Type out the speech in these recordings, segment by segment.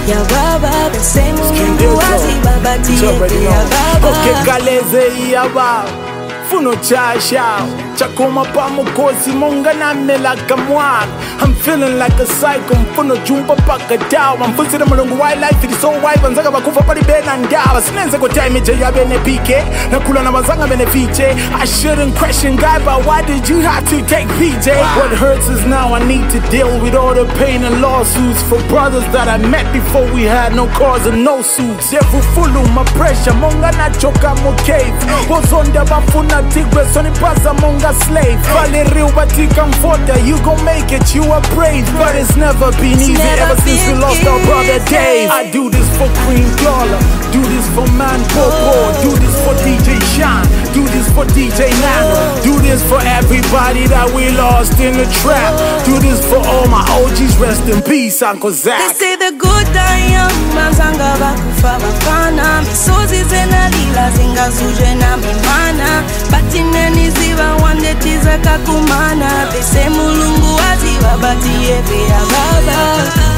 ya baba bese Mungu wazibabatie ya baba. Okay, kaleze ya baba funo chasha chakoma pa mukosi monga na melaka mwana. I'm feeling like a psycho mfuno jumpa paka dawa mfusira mulungu wildlife it so wild banzaga bakufa pali bena ndawa sinenze ko time je ya bene pike na kula na bazanga bene fiche. I shouldn't question God, but why did you have to take PJ? What hurts is now I need to deal with all the pain and lawsuits for brothers that I met before we had no cars and no suits. Efu fulu my pressure monga na choka mo cave wozonda bafuna tigwe soni pasa monga slave. Valerio batika mfota you gon' make it, you are brave, but it's never been easy ever since we lost our brother Dave. I do this for Queen Clawler, do this for Man Popo, do this for DJ Shine, do this for DJ Nano, do this for everybody that we lost in the trap, do this for all my OGs, rest in peace Uncle Zach. They say the good die young, manzanga bakufa bafana, misozi zena lila zinga zuje na mimana, batine niziva wande tiza kakumana, bese mulungu wazibabatie ya baba,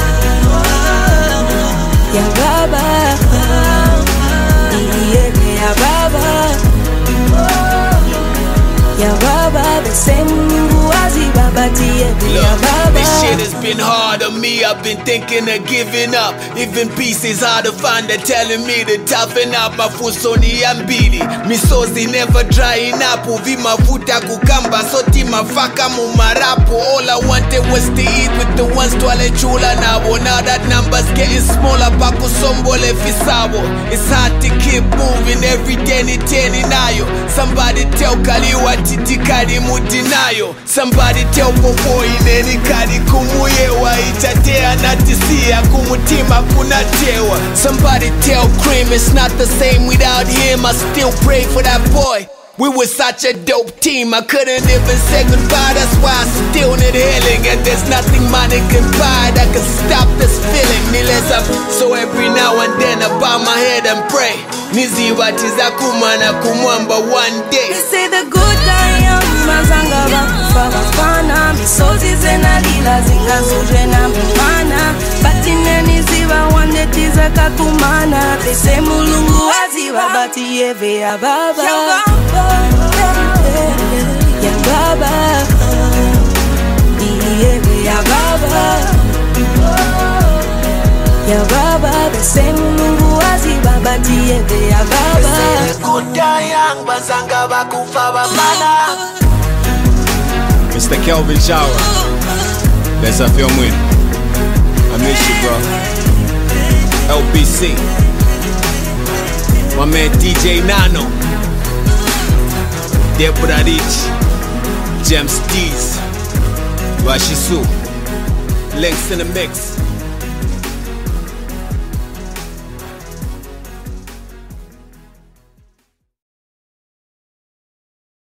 ya baba, ya baba, ya baba, bese mulungu wazibabatie ya baba. This shit has been hard on me, I've been thinking of giving up. Even peace is hard to find, they're telling me to toughen up. Mafusoni ambili, misozi never drying up. Uvi mafuta kukamba, soti mafaka mumarapu. All I wanted was to eat with the ones twale chula nabo. Now that number's getting smaller, paku sombole fisabo. It's hard to keep moving, every day ni teni nayo. Somebody tell Kaliwa titi kadi mutinayo. Somebody tell Popo ineni kadi kumuyewa. Itatea natisia kumutima kunatewa. Somebody tell Cream it's not the same without him. I still pray for that boy. We were such a dope team, I couldn't even say goodbye. That's why I still need healing, and there's nothing money can buy that can stop this feeling. So every now and then I bow my head and pray. Niziwatiza kumana kumwamba one day. They say the good die young, manzanga bakufa bafana, misozi zena lila zinga zuje na mimana, batine niziva wande tiza kakumana, bese mulungu wazibabatie ya baba, ya baba, ya baba, ya baba, bese mulungu wazibabatie ya baba. Mr. Kelvin Shower, let's have your win. I miss you, bro. LBC, my man DJ Nano, Deborah Rich, James Dees, Washisu, links in the mix.